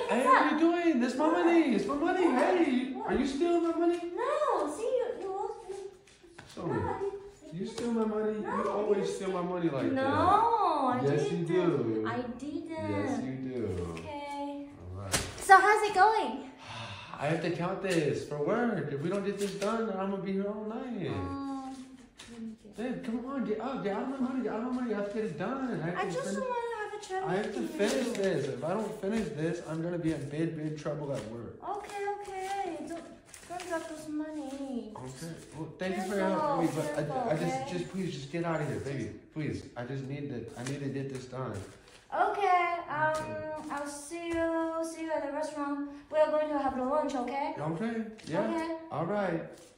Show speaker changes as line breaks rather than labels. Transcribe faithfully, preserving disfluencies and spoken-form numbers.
Hey, what are you doing? That's my what? money. It's my money. What? Hey, what? Are you stealing my money?
No. See, you, you lost
Show me. You steal my money?
No,
you always steal my money like
no,
that.
No, I
yes,
didn't.
Yes, you do.
I didn't.
Yes, you do.
Okay.
All right.
So how's it going?
I have to count this for work. If we don't get this done, I'm gonna be here all night.
Um,
Babe, come on, get up, get out of my money, get out of my money. I have to get it done. I,
I just want to have a chat.
I have to finish you. this. If I don't finish this, I'm gonna be in big, big trouble at work.
Okay, okay. Don't, don't drop this money.
Okay. Well, thank
careful,
you for your help, baby. But
careful,
I, I just,
okay?
just please, just get out of here, baby. Please. I just need to, I need to get this done.
Okay. Um, I'll see you, see you at the restaurant. We are going to have lunch, okay?
Okay. Yeah.
Okay.
All right.